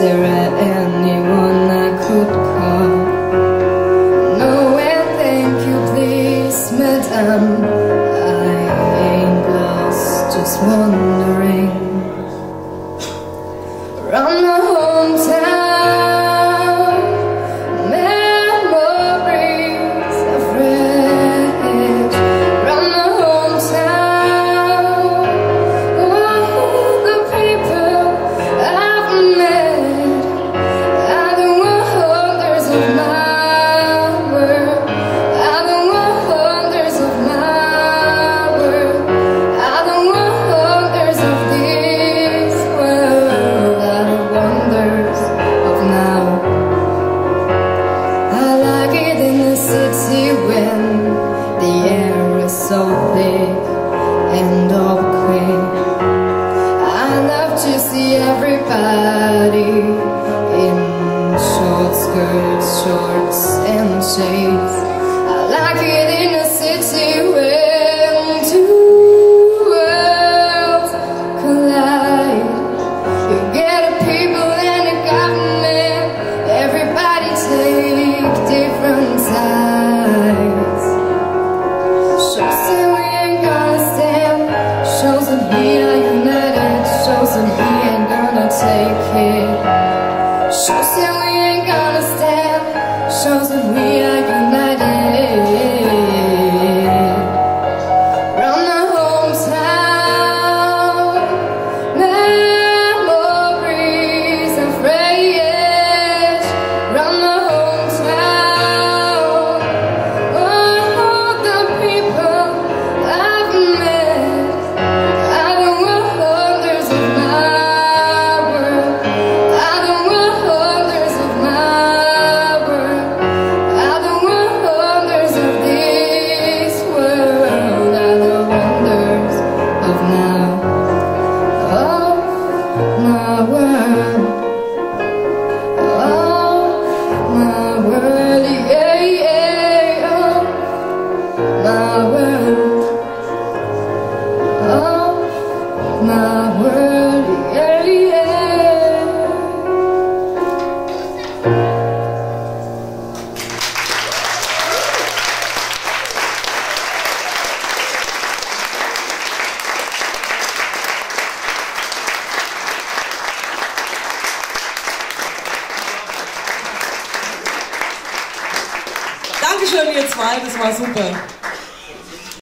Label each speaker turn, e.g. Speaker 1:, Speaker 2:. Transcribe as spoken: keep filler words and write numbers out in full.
Speaker 1: there anyone I could call? No, and thank you, please, madam. I ain't lost, just wondering around the hometown, memories of rage. Around the hometown, all the people I've met are the wonders of my world, are the wonders of my world, are the wonders of this world, are the wonders of now. I like it in the city when the air is so big and all quick. I love to see everybody in short skirts, shorts and shades. I like it in the city when two worlds collide. You get the people and the government, everybody take different sides. Shows that we ain't gonna stand, shows that we are united, shows that we ain't gonna take it. Shows that we ain't gonna stand, shows that we are united. Round the hometown, memories of rage. Round the hometown, all the people I've met are the wonders of my world, are the wonders of my world, are the wonders of this world, are the wonders of now, of my world, of my world, yeah, yeah, of my world, of my world, yeah, yeah.
Speaker 2: Dankeschön, ihr zwei, das war super.